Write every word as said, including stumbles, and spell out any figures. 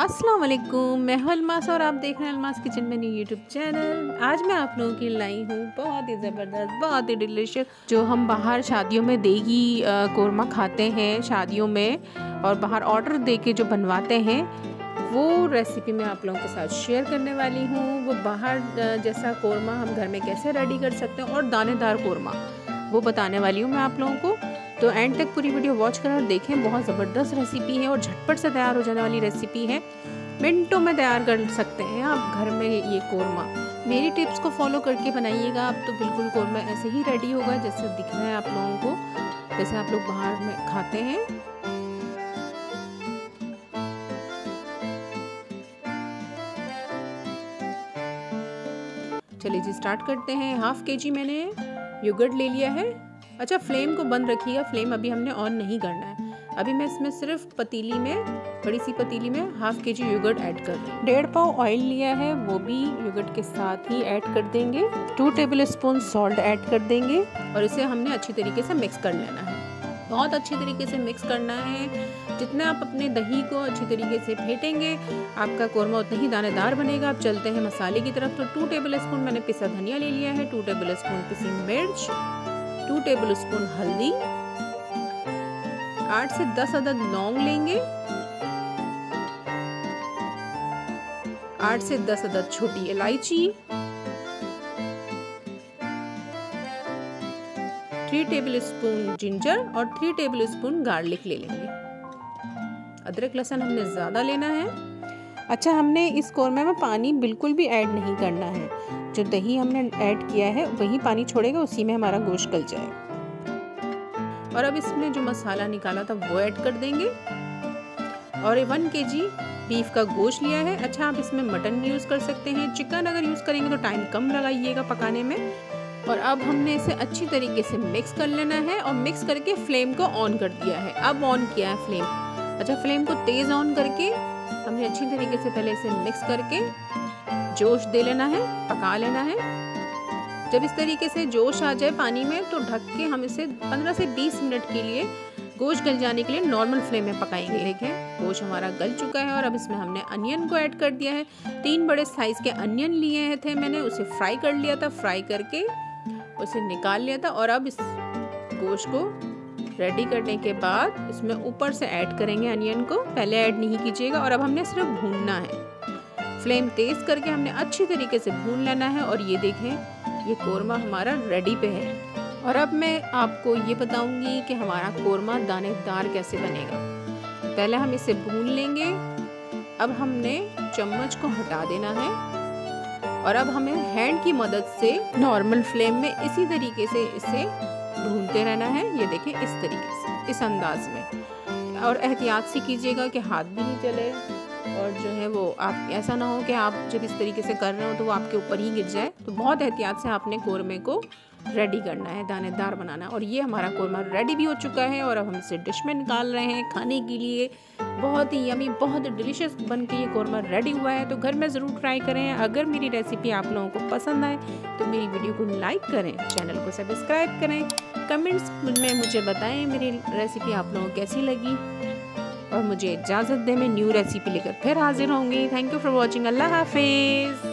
अस्सलाम वालेकुम, मैं हूं अलमास और आप देख रहे हैं अलमास किचन में न्यू यूट्यूब चैनल। आज मैं आप लोगों के लिए लाई हूँ बहुत ही ज़बरदस्त, बहुत ही डिलीशियस, जो हम बाहर शादियों में देगी कोरमा खाते हैं शादियों में, और बाहर ऑर्डर दे के जो बनवाते हैं वो रेसिपी मैं आप लोगों के साथ शेयर करने वाली हूँ। वो बाहर जैसा कोरमा हम घर में कैसे रेडी कर सकते हैं और दानेदार कोरमा वो बताने वाली हूँ मैं आप लोगों को। तो एंड तक पूरी वीडियो वॉच करें और देखें, बहुत ज़बरदस्त रेसिपी है और झटपट से तैयार हो जाने वाली रेसिपी है। मिनटों में तैयार कर सकते हैं आप घर में ये कोरमा। मेरी टिप्स को फॉलो करके बनाइएगा आप, तो बिल्कुल कोरमा ऐसे ही रेडी होगा जैसे दिख रहा है आप लोगों को, जैसे आप लोग बाहर में खाते हैं। चलिए जी स्टार्ट करते हैं। हाफ के जी मैंने योगर्ट ले लिया है। अच्छा, फ्लेम को बंद रखिएगा, फ्लेम अभी हमने ऑन नहीं करना है। अभी मैं इसमें सिर्फ पतीली में, बड़ी सी पतीली में हाफ के जी योगर्ट ऐड कर रही हूँ। डेढ़ पाव ऑयल लिया है, वो भी योगर्ट के साथ ही ऐड कर देंगे। Two table spoon salt add कर देंगे और इसे हमने अच्छी तरीके से मिक्स कर लेना है। बहुत अच्छी तरीके से मिक्स करना है। जितना आप अपने दही को अच्छी तरीके से फेंटेंगे आपका कोरमा उतना ही दानेदार बनेगा। अब चलते हैं मसाले की तरफ। तो टू टेबल स्पून मैंने पिसा धनिया ले लिया है, टू टेबल स्पून पिसी मिर्च, टू टेबल स्पून हल्दी, आठ से दस अदद लौंग लेंगे, आठ से दस अदद छोटी इलायची, थ्री टेबल स्पून जिंजर और थ्री टेबल स्पून गार्लिक ले लेंगे। अदरक लहसुन हमने ज़्यादा लेना है। अच्छा, हमने इस कोरमा में पानी बिल्कुल भी ऐड नहीं करना है। जो दही हमने ऐड किया है वही पानी छोड़ेगा, उसी में हमारा गोश्त गल जाए। और अब इसमें जो मसाला निकाला था वो ऐड कर देंगे। और ये वन के जी बीफ का गोश्त लिया है। अच्छा, आप इसमें मटन भी यूज़ कर सकते हैं। चिकन अगर यूज़ करेंगे तो टाइम कम लगाइएगा पकाने में। और अब हमने इसे अच्छी तरीके से मिक्स कर लेना है और मिक्स करके फ्लेम को ऑन कर दिया है। अब ऑन किया है फ्लेम। अच्छा, फ्लेम को तेज़ ऑन करके हमने अच्छी तरीके से पहले इसे मिक्स करके जोश दे लेना है, पका लेना है। जब इस तरीके से जोश आ जाए पानी में तो ढक के हम इसे पंद्रह से बीस मिनट के लिए गोश्त गल जाने के लिए नॉर्मल फ्लेम में पकाएंगे। देखें गोश्त हमारा गल चुका है और अब इसमें हमने अनियन को ऐड कर दिया है। तीन बड़े साइज़ के अनियन लिए थे मैंने, उसे फ्राई कर लिया था, फ्राई करके उसे निकाल लिया था। और अब इस गोश्त को रेडी करने के बाद इसमें ऊपर से ऐड करेंगे अनियन को, पहले ऐड नहीं कीजिएगा। और अब हमने सिर्फ भूनना है, फ्लेम तेज़ करके हमने अच्छी तरीके से भून लेना है। और ये देखें ये कोरमा हमारा रेडी पे है। और अब मैं आपको ये बताऊंगी कि हमारा कोरमा दानेदार कैसे बनेगा। पहले हम इसे भून लेंगे। अब हमने चम्मच को हटा देना है और अब हमें हैंड की मदद से नॉर्मल फ्लेम में इसी तरीके से इसे भूनते रहना है। ये देखें इस तरीके से, इस अंदाज में। और एहतियात से कीजिएगा कि हाथ भी नहीं चले और जो है वो आप ऐसा ना हो कि आप जब इस तरीके से कर रहे हो तो वो आपके ऊपर ही गिर जाए। तो बहुत एहतियात से आपने कोरमे को रेडी करना है, दानेदार बनाना है। और ये हमारा कोरमा रेडी भी हो चुका है और अब हम इसे डिश में निकाल रहे हैं खाने के लिए। बहुत ही यमी, बहुत डिलीशियस बन के ये कोरमा रेडी हुआ है। तो घर में ज़रूर ट्राई करें। अगर मेरी रेसिपी आप लोगों को पसंद आए तो मेरी वीडियो को लाइक करें, चैनल को सब्सक्राइब करें, कमेंट्स में मुझे बताएं मेरी रेसिपी आप लोगों को कैसी लगी। और मुझे इजाज़त दें, मैं न्यू रेसिपी लेकर फिर हाजिर होंगी। Thank you for watching. अल्लाह हाफिज़।